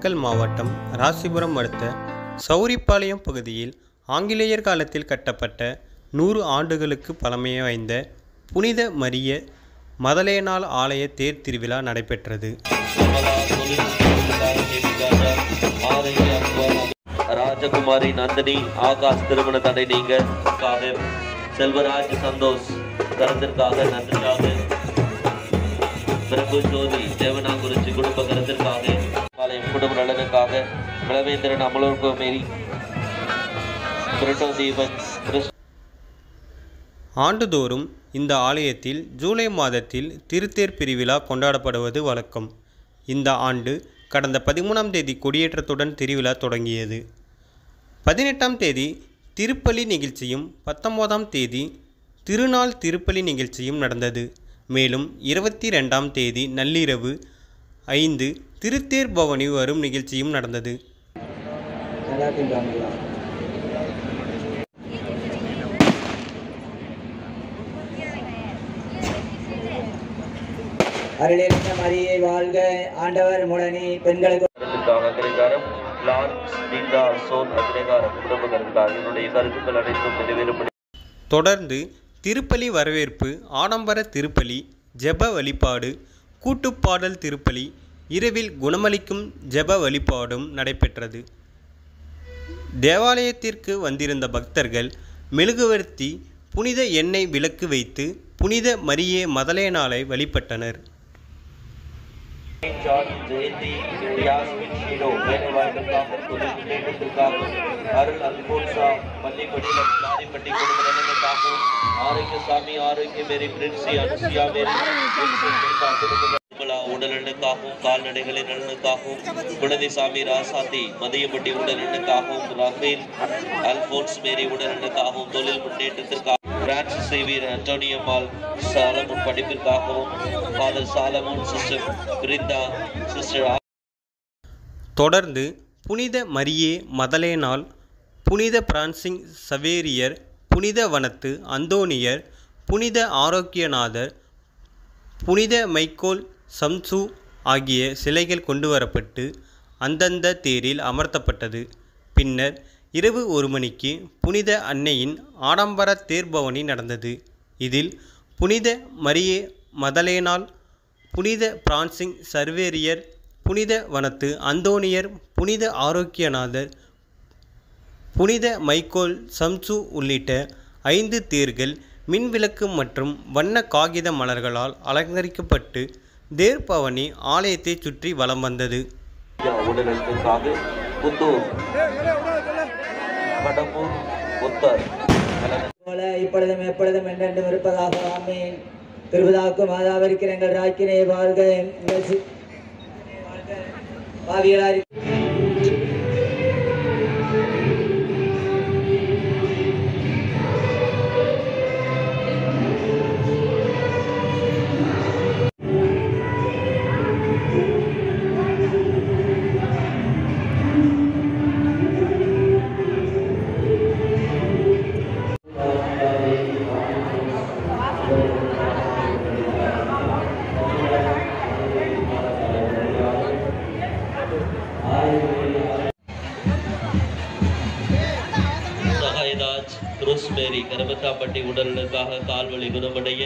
நாமக்கல் மாவட்டம் ராசிபுரம் அடுத்த சௌரிப்பாளையம் பகுதியில் ஆங்கிலேயர் காலத்தில் கட்டப்பட்ட 100 ஆண்டுகளுக்கு பழமை வாய்ந்த புனித மரிய மதலேனாள் ஆலய தேர் திருவிழா நடைபெற்றது. ராஜகுமாரி நந்தினி ஆகாஷ் திருமண தடை நீங்க செல்வராஜ் சந்தோஷ் கருத்திற்காக நன்றியாக பிரபு ஜோதி தேவனாங்குறிச்சி குடும்ப கருத்திற்காக பாளையம் குடும்ப நலனுக்காக ரவீந்திரன் அமலோர்கோமேரி தீபன். ஆண்டுதோறும் இந்த ஆலயத்தில் ஜூலை மாதத்தில் திருத்தேர் திருவிழா கொண்டாடப்படுவது வழக்கம். இந்த ஆண்டு கடந்த 13ஆம் தேதி கொடியேற்றத்துடன் திருவிழா தொடங்கியது. 18ஆம் தேதி திருப்பலி நிகழ்ச்சியும் 19ஆம் தேதி திருநாள் திருப்பலி நிகழ்ச்சியும் நடந்தது. மேலும் 22ஆம் தேதி நள்ளிரவு 5 திருத்தேர் பவனி வரும் நிகழ்ச்சியும் நடந்தது. அருளிருந்த மரியே வாழ்க, ஆண்டவர் முடனி பெண்களுக்கு தொடர்ந்து திருப்பலி வரவேற்பு, ஆடம்பர திருப்பலி, ஜெப வழிபாடு, கூட்டுப்பாடல் திருப்பலி, இரவில் குணமளிக்கும் ஜெப வழிபாடும் நடைபெற்றது. தேவாலயத்திற்கு வந்திருந்த பக்தர்கள் மெழுகுவர்த்தி, புனித எண்ணெய் விளக்கு வைத்து புனித மரியே மதலேனாளை வழிபட்டனர். உடலனுக்காகவும் கால்நடைகளின் நலனுக்காகவும் குழந்தைசாமி ராசாத்தி மதியப்பட்டி உடலனுக்காகவும் ரஃபேல் அல்போன்ஸ் மேரி உடலனுக்காகவும் தொழில் முன்னேற்றத்திற்காகவும் பிரான்சிஸ் சேவியர் அண்டோனியம்மாள் சாலமோன் படிப்பிற்காகவும் father Solomon, sister Brinda, sister. தொடர்ந்து புனித மரியே மதலேனாள், புனித பிரான்சிஸ் சவேரியர், புனித வனத்து அந்தோனியர், புனித ஆரோக்கியநாதர், புனித மைக்கேல் சம்சு ஆகிய சிலைகள் கொண்டுவரப்பட்டு அந்தந்த தேரில் அமர்த்தப்பட்டது. பின்னர் இரவு 1 மணிக்கு புனித அன்னையின் ஆடம்பர தேர்பவனி நடந்தது. இதில் புனித மரியே மதலேனாள், புனித பிரான்சிஸ் சவேரியர், புனித வனத்து அந்தோனியர், புனித ஆரோக்கியநாதர், புனித மைக்கேல் சம்சு உள்ளிட்ட 5 தேர்கள் மின்விளக்கு மற்றும் வண்ண காகித மலர்களால் அலங்கரிக்கப்பட்டு தேர்பவனி ஆலயத்தை சுற்றி வலம் வந்தது. இப்பொழுதும் எப்பொழுதும் என்றென்றும் இருப்பதாக ஆமென். திருவிழாவுக்கு மாதாவிற்கு எங்கள் ராக்கினை வாழ்க, பாவியலாரி கரபத்தாப்பட்டி உடலுக்காக கால்வழி குணமடைய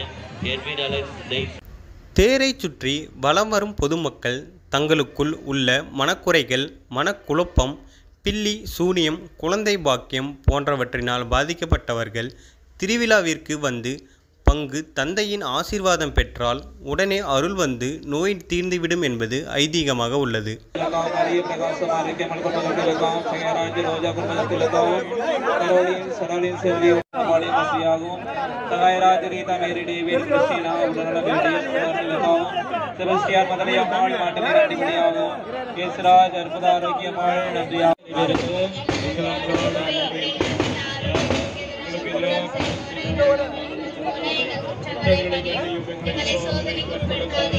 தேரை சுற்றி வலம் வரும் பொதுமக்கள் தங்களுக்குள் உள்ள மனக்குறைகள், மனக்குழப்பம், பில்லி சூனியம், குழந்தை பாக்கியம் போன்றவற்றினால் பாதிக்கப்பட்டவர்கள் திருவிழாவிற்கு வந்து பங்கு தந்தையின் ஆசீர்வாதம் பெற்றால் உடனே அருள் வந்து நோய் தீர்ந்துவிடும் என்பது ஐதீகமாக உள்ளது.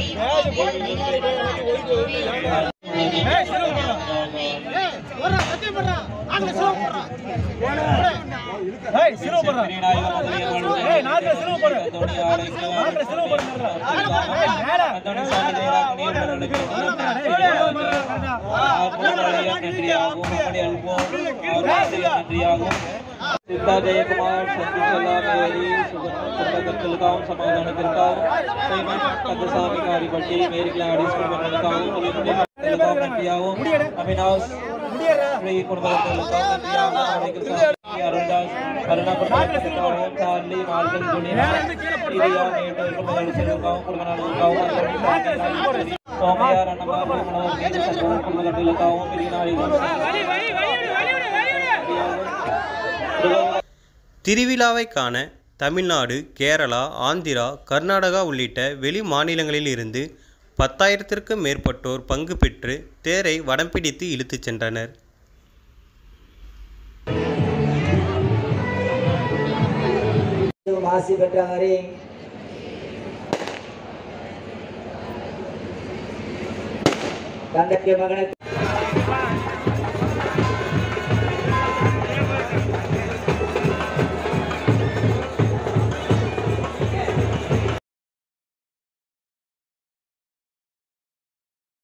சோதனை सीता जयकुमार संतुषलामेरी सुगतकत्तलकाऊं समाधानकर्ताऊं पेमेंट कदसामी कारपट्टी मेरी क्लाडिस कुर्बनलकाऊं मुलिकुंडलकाऊं कंटियाऊं अविनाश श्री कुर्बनलकाऊं कंटियाऊं आरेकसामी अरुणदास अरुणाकुर्बनलकाऊं चार्ली मार्गन दुनिया इरिया नेटो कुर्बनलकाऊं कुर्बनलकाऊं सोमयार अन्नमा कुर्बनलकाऊं कुर्बनलकाऊं मिरिनारी திருவிழாவை காண தமிழ்நாடு, கேரளா, ஆந்திரா, கர்நாடகா உள்ளிட்ட வெளி மாநிலங்களில் இருந்து 10,000த்திற்கும் மேற்பட்டோர் பங்கு பெற்று தேரை வடம் பிடித்து இழுத்துச் சென்றனர். ஆசி பெற்றவரே தந்தைக்கு மகனுக்கு